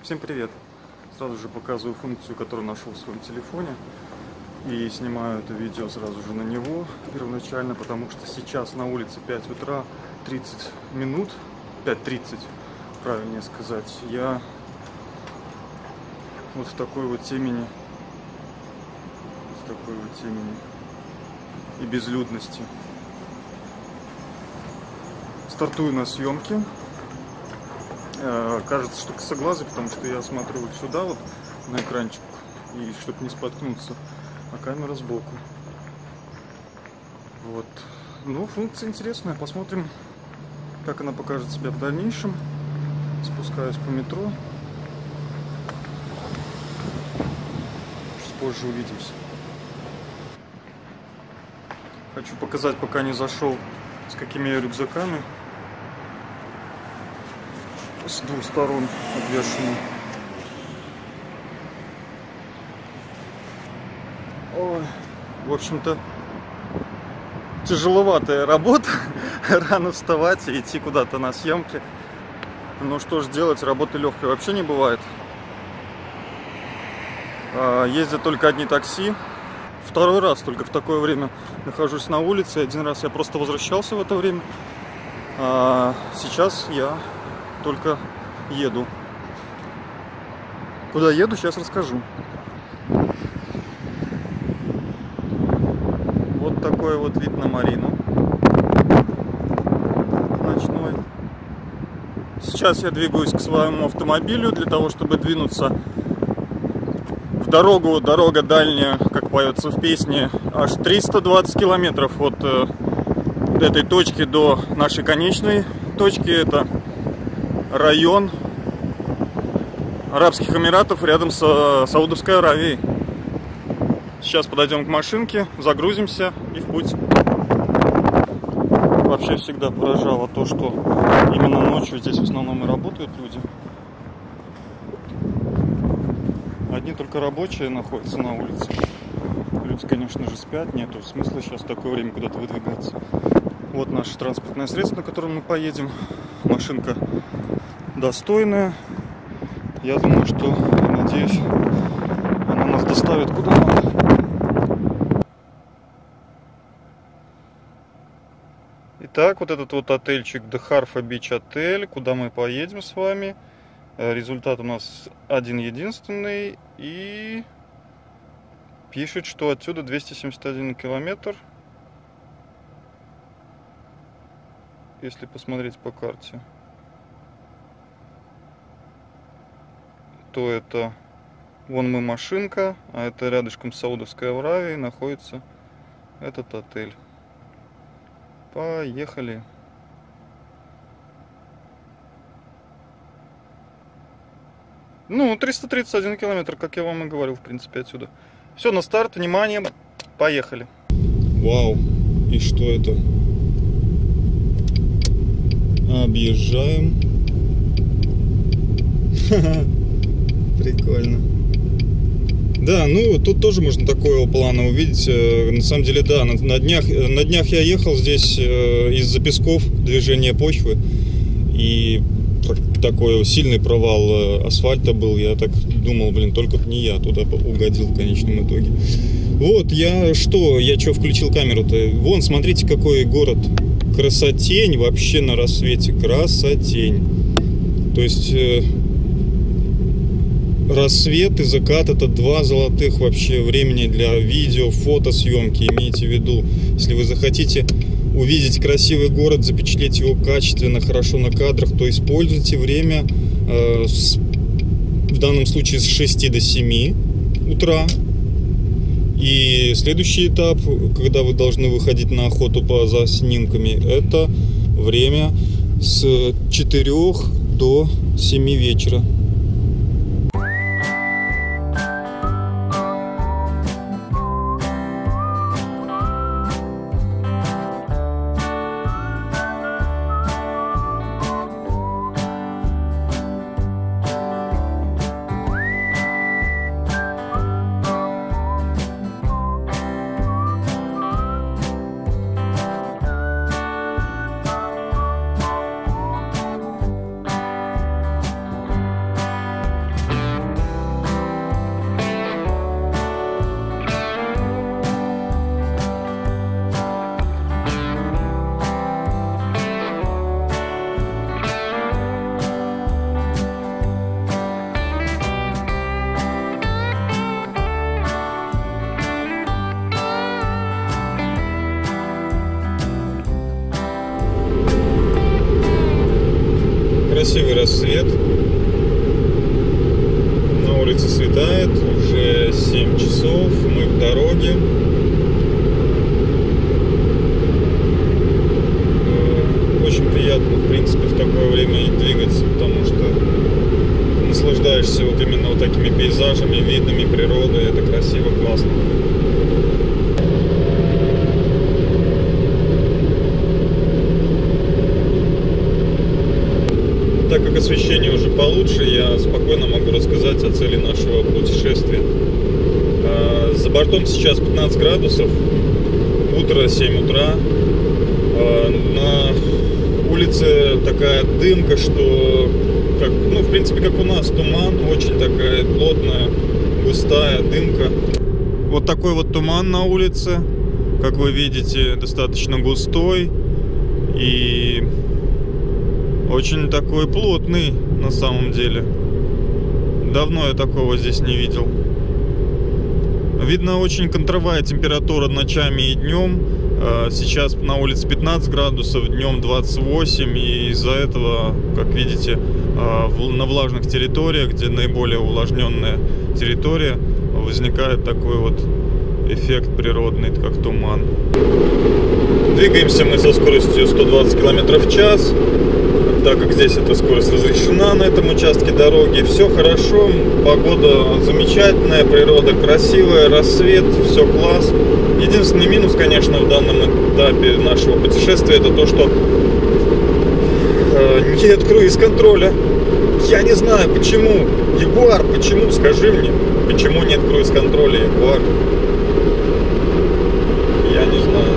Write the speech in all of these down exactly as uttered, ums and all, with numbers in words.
Всем привет! Сразу же показываю функцию, которую нашел в своем телефоне. И снимаю это видео сразу же на него первоначально, потому что сейчас на улице пять утра, тридцать минут, пять тридцать, правильнее сказать. Я вот в такой вот темени, в такой вот темени и безлюдности стартую на съемки. Кажется, что косоглазый, потому что я смотрю вот сюда вот на экранчик, и чтобы не споткнуться, а камера сбоку. Вот. Ну, функция интересная. Посмотрим, как она покажет себя в дальнейшем. Спускаюсь по метро. Чуть позже увидимся. Хочу показать, пока не зашел, с какими я рюкзаками. С двух сторон обвешаны. Ой, в общем-то, тяжеловатая работа. Рано вставать и идти куда-то на съемки. Ну что ж делать, работы легкой вообще не бывает. Ездят только одни такси. Второй раз только в такое время нахожусь на улице. Один раз я просто возвращался в это время. А сейчас я только еду. Куда еду, сейчас расскажу. Вот такой вот вид на Марину. Ночной. Сейчас я двигаюсь к своему автомобилю для того, чтобы двинуться в дорогу. Дорога дальняя, как поется в песне, аж триста двадцать километров от э, этой точки до нашей конечной точки. Это район Арабских Эмиратов рядом с Саудовской Аравией. Сейчас подойдем к машинке, загрузимся и в путь. Вообще всегда поражало то, что именно ночью здесь в основном и работают люди. Одни только рабочие находятся на улице. Люди, конечно же, спят, нету смысла сейчас в такое время куда-то выдвигаться. Вот наше транспортное средство, на котором мы поедем. Машинка достойная. Я думаю, что, надеюсь, она нас доставит куда надо. Итак, вот этот вот отельчик The Harfa Beach Hotel, куда мы поедем с вами. Результат у нас один единственный. И пишет, что отсюда двести семьдесят один километр. Если посмотреть по карте, то это вон мы машинка, а это рядышком с Саудовской Аравией находится этот отель. Поехали. Ну, триста тридцать один километр, как я вам и говорил, в принципе, отсюда. Все, на старт, внимание, поехали. Вау, и что это? Объезжаем. Прикольно. Да, ну тут тоже можно такого плана увидеть. На самом деле, да, на, на днях на днях я ехал здесь из-за песков, движения почвы, и такой сильный провал асфальта был. Я так думал, блин, только не я туда угодил в конечном итоге. Вот, я что, я что включил камеру-то? Вон, смотрите, какой город. Красотень вообще на рассвете. Красотень. То есть э, рассвет и закат — это два золотых вообще времени для видео, фотосъемки. Имейте в виду, если вы захотите увидеть красивый город, запечатлеть его качественно, хорошо на кадрах, то используйте время э, с, в данном случае с шести до семи утра. И следующий этап, когда вы должны выходить на охоту по, за снимками, это время с четырёх до семи вечера. дороги. Очень приятно, в принципе, в такое время и двигаться, потому что наслаждаешься вот именно вот такими пейзажами, видами природы. Это красиво, классно. Так как освещение уже получше, я спокойно могу рассказать о цели нашего путешествия. За бортом сейчас пятнадцать градусов, утро, семь утра. На улице такая дымка, что, как, ну, в принципе, как у нас, туман, очень такая плотная, густая дымка. Вот такой вот туман на улице, как вы видите, достаточно густой и очень такой плотный на самом деле. Давно я такого здесь не видел. Видно, очень контровая температура ночами и днем. Сейчас на улице пятнадцать градусов, днем двадцать восемь. И из-за этого, как видите, на влажных территориях, где наиболее увлажненная территория, возникает такой вот эффект природный, как туман. Двигаемся мы со скоростью сто двадцать километров в час. Так как здесь эта скорость разрешена на этом участке дороги, все хорошо, погода замечательная, природа красивая, рассвет, все класс. Единственный минус, конечно, в данном этапе нашего путешествия, это то, что э, нет круиз-контроля. Я не знаю, почему. Ягуар, почему? Скажи мне, почему нет круиз-контроля, Ягуар? Я не знаю.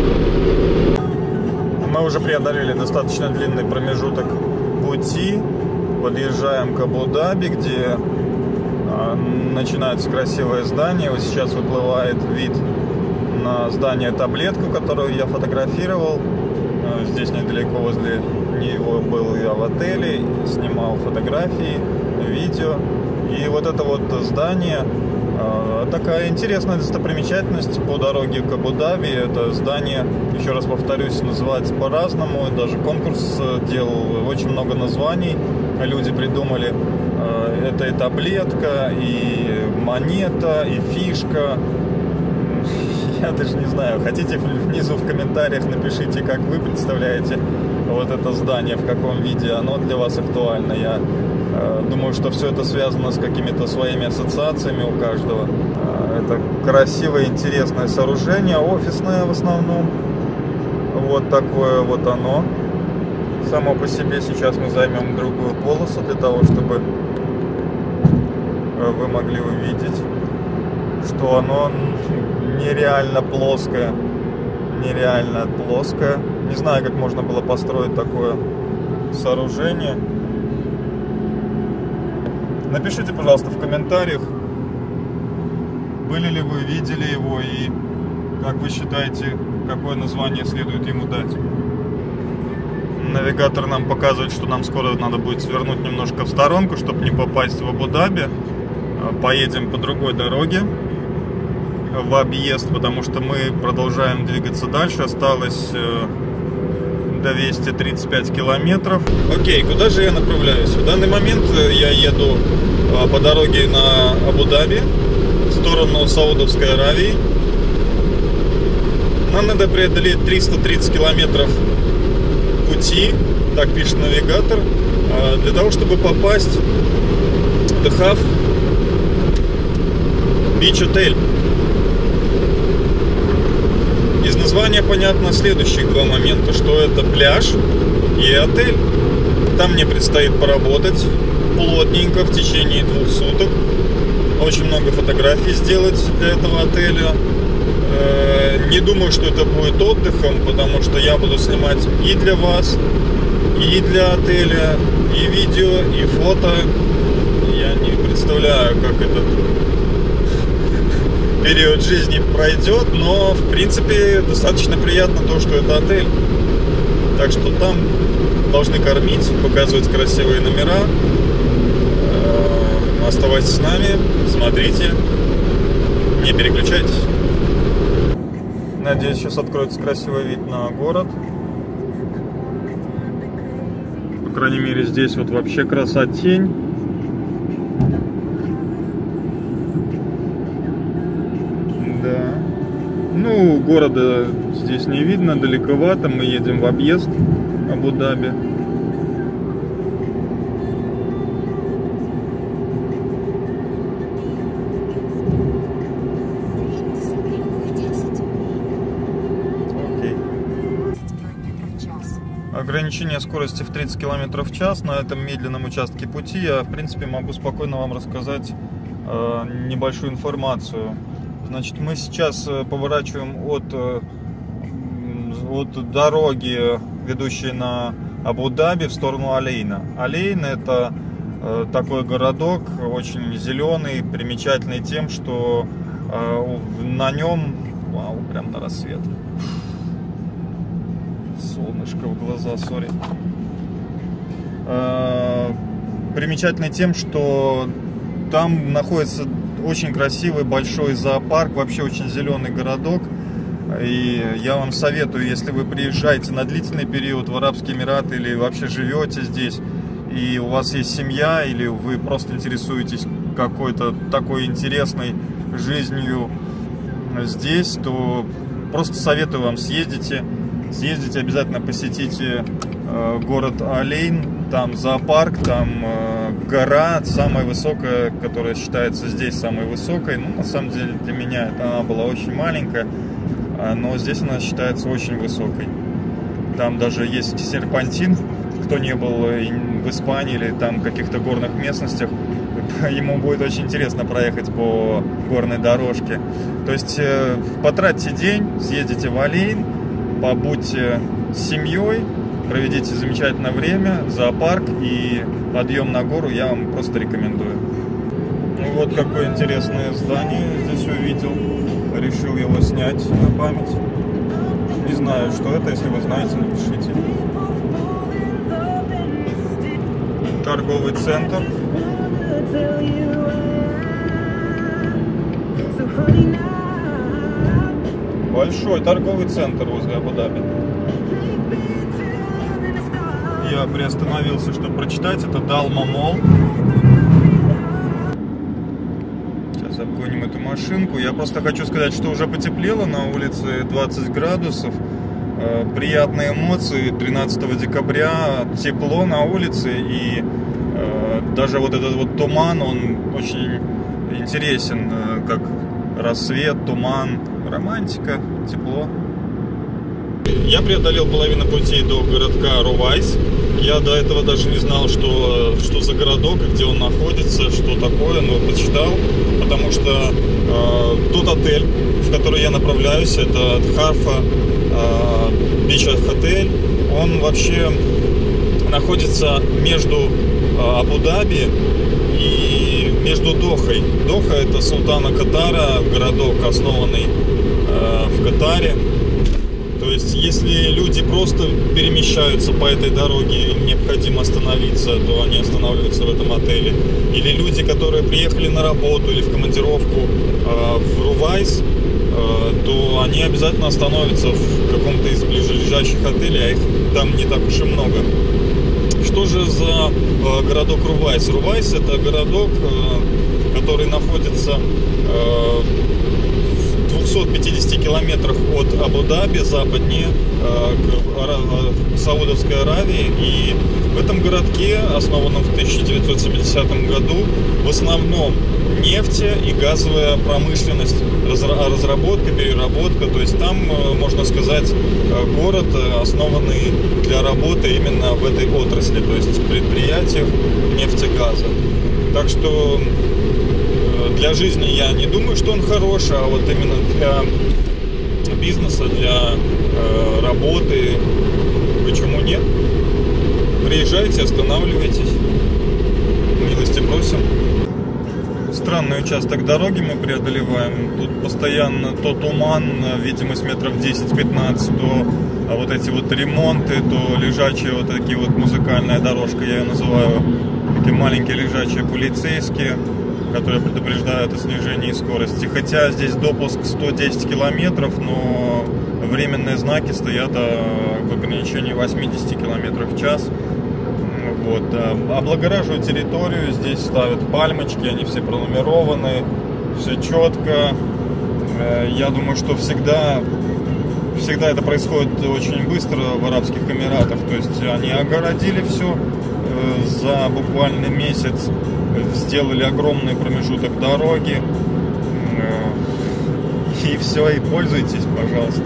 Мы уже преодолели достаточно длинный промежуток пути. Подъезжаем к Абу-Даби, где а, начинаются красивые здания. Вот сейчас выплывает вид на здание Таблетку, которую я фотографировал. Здесь недалеко возле него был я в отеле, снимал фотографии, видео. И вот это вот здание, такая интересная достопримечательность по дороге к Абу-Даби. Это здание, еще раз повторюсь, называется по-разному. Даже конкурс делал, очень много названий люди придумали. Это и таблетка, и монета, и фишка. Я даже не знаю, хотите внизу в комментариях напишите, как вы представляете вот это здание, в каком виде оно для вас актуально. Я э, думаю, что все это связано с какими-то своими ассоциациями у каждого. Э, это красивое, интересное сооружение, офисное в основном. Вот такое вот оно. Само по себе сейчас мы займем другую полосу для того, чтобы вы могли увидеть, что оно нереально плоское, нереально плоское. Не знаю, как можно было построить такое сооружение. Напишите, пожалуйста, в комментариях, были ли вы, видели его и как вы считаете, какое название следует ему дать. Навигатор нам показывает, что нам скоро надо будет свернуть немножко в сторонку, чтобы не попасть в Абу-Даби. Поедем по другой дороге в объезд, потому что мы продолжаем двигаться дальше. Осталось двести тридцать пять километров. Окей, куда же я направляюсь? В данный момент я еду по дороге на Абу-Даби в сторону Саудовской Аравии. Нам надо преодолеть триста тридцать километров пути, так пишет навигатор, для того, чтобы попасть в Дахав Бич Отель. Из названия понятно следующих два момента, что это пляж и отель. Там мне предстоит поработать плотненько в течение двух суток. Очень много фотографий сделать для этого отеля. Не думаю, что это будет отдыхом, потому что я буду снимать и для вас, и для отеля, и видео, и фото. Я не представляю, как этот период жизни пройдет, но в принципе достаточно приятно то, что это отель. Так что там должны кормить, показывать красивые номера. Оставайтесь с нами, смотрите, не переключайтесь. Надеюсь, сейчас откроется красивый вид на город. По крайней мере, здесь вот вообще красотень. Да. Ну, города здесь не видно, далековато. Мы едем в объезд Абу-Даби. Ограничение скорости в тридцать километров в час на этом медленном участке пути. Я, в принципе, могу спокойно вам рассказать э, небольшую информацию. Значит, мы сейчас поворачиваем от, э, от дороги, ведущей на Абу-Даби, в сторону Алейна. Алейн — это э, такой городок, очень зеленый, примечательный тем, что э, на нем... Вау, прям на рассвет. Солнышко в глаза, сори. Э, примечательный тем, что там находится очень красивый большой зоопарк, вообще очень зеленый городок. И я вам советую, если вы приезжаете на длительный период в Арабские Эмираты или вообще живете здесь, и у вас есть семья, или вы просто интересуетесь какой-то такой интересной жизнью здесь, то просто советую вам съездите. Съездите, обязательно посетите э, город Алейн, там зоопарк, там э, гора, самая высокая, которая считается здесь самой высокой. Ну, на самом деле, для меня она была очень маленькая, но здесь она считается очень высокой. Там даже есть серпантин. Кто не был в Испании или там каких-то горных местностях, ему будет очень интересно проехать по горной дорожке. То есть э, потратьте день, съездите в Алейн, побудьте с семьей, проведите замечательное время, зоопарк и подъем на гору я вам просто рекомендую. Ну, вот какое интересное здание здесь увидел. Решил его снять на память. Не знаю, что это, если вы знаете, напишите. Торговый центр. Большой торговый центр возле Абу-Даби. Я приостановился, чтобы прочитать. Это Далма Молл. Сейчас обгоним эту машинку. Я просто хочу сказать, что уже потеплело. На улице двадцать градусов. Приятные эмоции. тринадцатого декабря. Тепло на улице. И даже вот этот вот туман, он очень интересен. Как рассвет, туман. Романтика, тепло. Я преодолел половину пути до городка Рувайс. Я до этого даже не знал, что, что за городок, где он находится, что такое, но почитал, потому что э, тот отель, в который я направляюсь, это Харфа э, Бич Отель, он вообще находится между э, Абу-Даби и между Дохой. Доха — это султана Катара, городок, основанный в Катаре. То есть, если люди просто перемещаются по этой дороге, им необходимо остановиться, то они останавливаются в этом отеле. Или люди, которые приехали на работу или в командировку э, в Рувайс, э, то они обязательно остановятся в каком-то из ближайших отелей, а их там не так уж и много. Что же за э, городок Рувайс? Рувайс — это городок, э, который находится э, в двухстах пятидесяти километрах от Абу-Даби, западнее, э, к Саудовской Аравии. И в этом городке, основанном в тысяча девятьсот семидесятом году, в основном нефть и газовая промышленность, разработка, переработка. То есть там, можно сказать, город, основанный для работы именно в этой отрасли, то есть в предприятиях нефтегаза. Так что для жизни я не думаю, что он хорош, а вот именно для бизнеса, для э, работы, почему нет? Приезжайте, останавливайтесь, милости просим. Странный участок дороги мы преодолеваем. Тут постоянно то туман, видимость метров десять-пятнадцать, то а вот эти вот ремонты, то лежачие вот такие вот, музыкальная дорожка, я ее называю, такие маленькие лежачие полицейские, которые предупреждают о снижении скорости. Хотя здесь допуск сто десять километров, но временные знаки стоят в ограничении восьмидесяти километров в час. Вот. Облагораживают территорию, здесь ставят пальмочки, они все пронумерованы, все четко. Я думаю, что всегда, всегда это происходит очень быстро в Арабских Эмиратах. То есть они огородили все за буквально месяц, сделали огромный промежуток дороги. И все, и пользуйтесь, пожалуйста.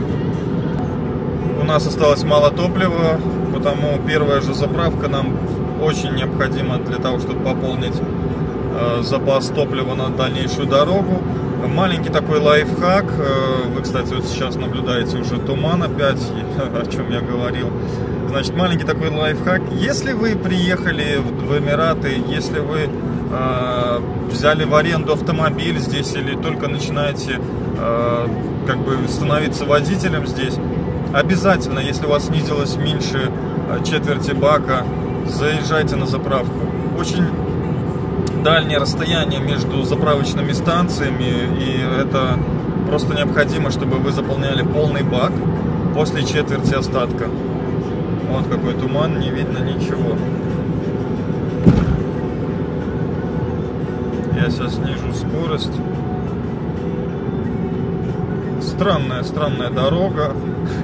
У нас осталось мало топлива, потому первая же заправка нам очень необходима для того, чтобы пополнить э, запас топлива на дальнейшую дорогу. Маленький такой лайфхак. Вы, кстати, вот сейчас наблюдаете уже туман опять, о чем я говорил. Значит, маленький такой лайфхак. Если вы приехали в Эмираты, если вы э, взяли в аренду автомобиль здесь или только начинаете э, как бы становиться водителем здесь, обязательно, если у вас снизилось меньше четверти бака, заезжайте на заправку. Очень дальнее расстояние между заправочными станциями, и это просто необходимо, чтобы вы заполняли полный бак после четверти остатка. Вот какой туман, не видно ничего. Я сейчас снижу скорость. Странная, странная дорога.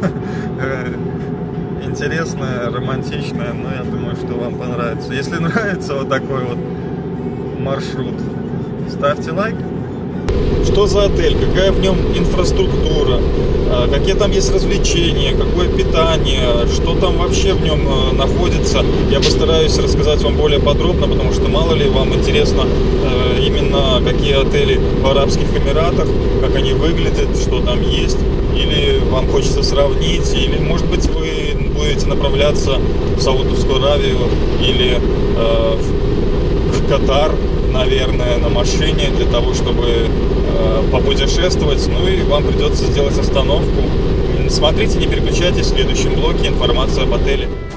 Интересная, романтичная, но я думаю, что вам понравится. Если нравится вот такой вот маршрут, ставьте лайк. Что за отель, какая в нем инфраструктура, какие там есть развлечения, какое питание, что там вообще в нем находится, я постараюсь рассказать вам более подробно, потому что мало ли вам интересно именно какие отели в Арабских Эмиратах, как они выглядят, что там есть, или вам хочется сравнить, или может быть вы будете направляться в Саудовскую Аравию или э, в Катар, наверное, на машине для того, чтобы э, попутешествовать, ну и вам придется сделать остановку. Смотрите, не переключайтесь, в следующем блоке информация об отеле.